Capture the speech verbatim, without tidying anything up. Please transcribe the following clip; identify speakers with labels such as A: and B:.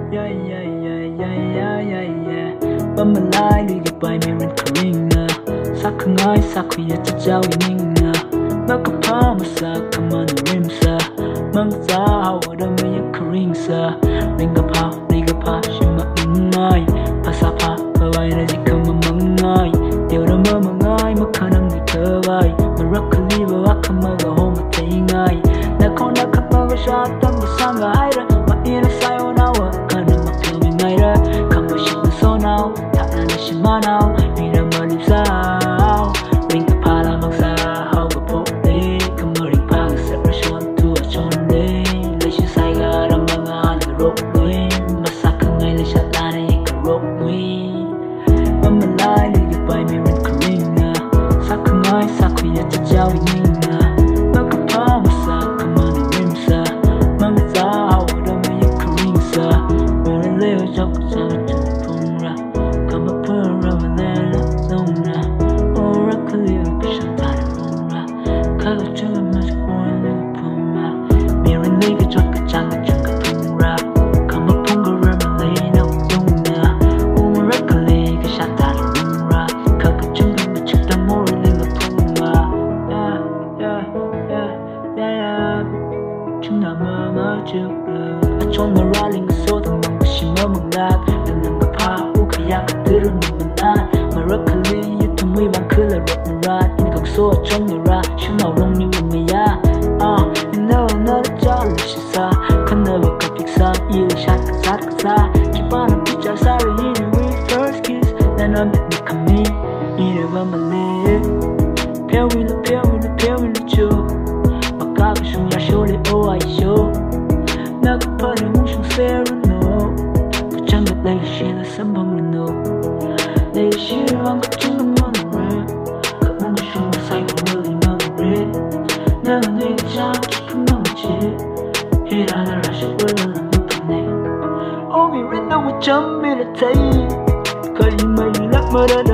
A: yeah yeah yeah yeah yeah yeah yeah Bấm mình lại đi gặp bài mê rin kering na Sa khang ai sa khuya cha chao ining na Maka pa masa kaman rim sa Mang za hawa da me ya kering sa Ringa pa riga pa shima ingai Pasa pa kawai na jika mamangai Điều da mamangai makanam ni kawai Marakali ba waka maga homa taingai Na kona kamaga shatan basanga aira Ma ina sayo na wa kana makami ngaira Kama shina so now Takna na shima now Nira malip sao Ringa pa la magsa Hauga po le Kamaring pa Set rashon tu a chon le Leishu sai ga ra mga Naga rok nui Masaka ngay le shat lana Ika rok nui Mamalai Liga bai me rin kering na Saka ngay Saka ya cha chao ining na Maka pa Masa kamani rim sa Mga za Hawa da me ya kering sa Mera leo Jok chao chao pung ra Kama pura Malena Zong ra Ora kalio Kishan tari rung ra Kaga chua Maja Ora liga pung ra Mera liga Jok ka changa changa pung ra Kama punga ra Malena Zong ra Ora kalio Kishan tari rung ra Kaga chunga Maja da Mora liga pung ra Yeah yeah yeah yeah yeah Chunga mama chukla Achona ra linga so Thang mang shima mang lat Nang nga pa Ukaya ka tiru ni manan Marakali Yutumui bang kula rot na rat Ina kag so achona ra Shumaw rong ni mamaya Ah Ina na da jala shisa Kana ba ka piksa Ila shat ka sat ka sa Kipa na picha Sari hini with first kiss Nana mit ni kami Ina ba mali Pia wila pia wila pia wila cho Makaga shung ya shole o ay show Nagpari mong siyang sero no Kachangat lagi shila sambang rino Lagi shila ang kachangang manare Kapag siyang masay ko nali manare Nalang nega chang chikang mamachi Hira na rasha wala lang mapane Omi rin na wachang minatay Kali may ilak marana